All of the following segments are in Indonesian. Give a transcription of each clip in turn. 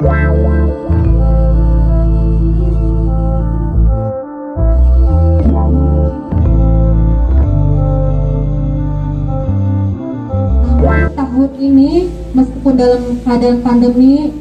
Tahun ini meskipun dalam keadaan pandemi,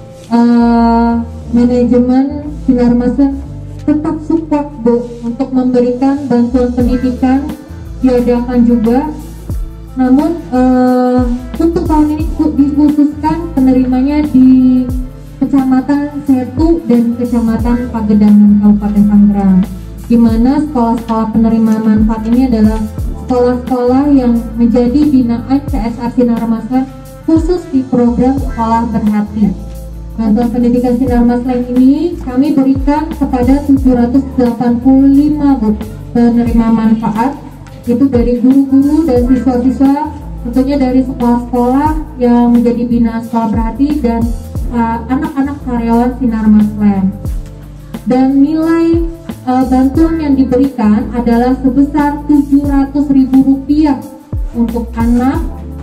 manajemen Sinar Maslen tetap support Bu untuk memberikan bantuan pendidikan, diadakan juga. Namun untuk tahun ini dikhususkan penerimanya di Kecamatan Setu dan Kecamatan Pagedangan Kabupaten Tangerang, di mana sekolah-sekolah penerima manfaat ini adalah sekolah-sekolah yang menjadi binaan CSR Sinar Maslen khusus di program Sekolah Berhati. Bantuan pendidikan Sinar Maslen ini kami berikan kepada 785 Bu penerima manfaat, itu dari guru-guru dan siswa-siswa, tentunya dari sekolah-sekolah yang menjadi binaan Sekolah Berhati dan anak-anak karyawan Sinar Maslen. Dan nilai bantuan yang diberikan adalah sebesar Rp700.000 untuk anak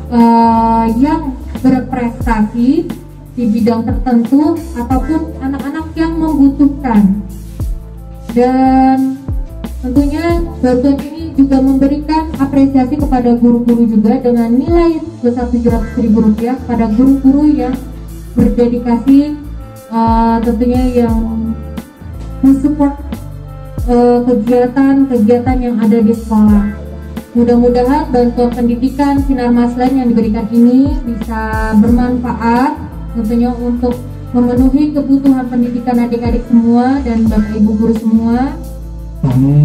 yang berprestasi di bidang tertentu ataupun anak-anak yang membutuhkan. Dan tentunya bantuan ini juga memberikan apresiasi kepada guru-guru juga dengan nilai sebesar Rp700.000 pada guru-guru yang berdedikasi, tentunya yang mensupport kegiatan-kegiatan yang ada di sekolah. Mudah-mudahan bantuan pendidikan Sinar Maslen yang diberikan ini bisa bermanfaat, tentunya untuk memenuhi kebutuhan pendidikan adik-adik semua dan Bapak Ibu guru semua. Kami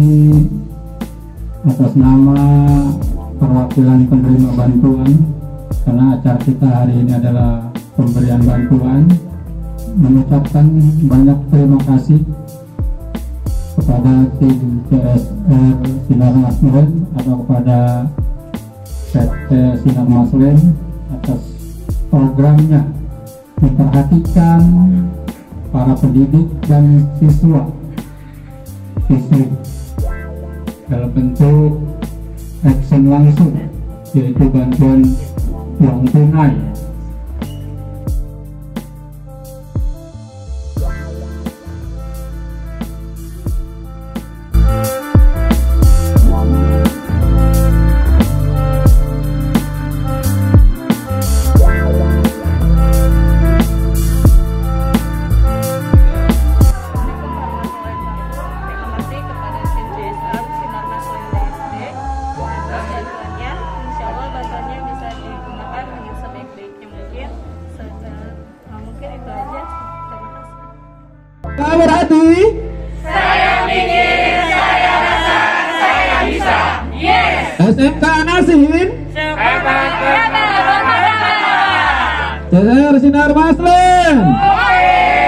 atas nama perwakilan penerima bantuan, karena acara kita hari ini adalah pemberian bantuan, mengucapkan banyak terima kasih kepada tim CSR Sinar Maslen atau kepada PT Sinar Maslen atas programnya memperhatikan para pendidik dan siswi dalam bentuk action langsung, yaitu bantuan uang tunai. Berhati, saya mikir, saya rasa, saya bisa. Yes. SMK Nasin, Hebat. CSR Sinar Maslen.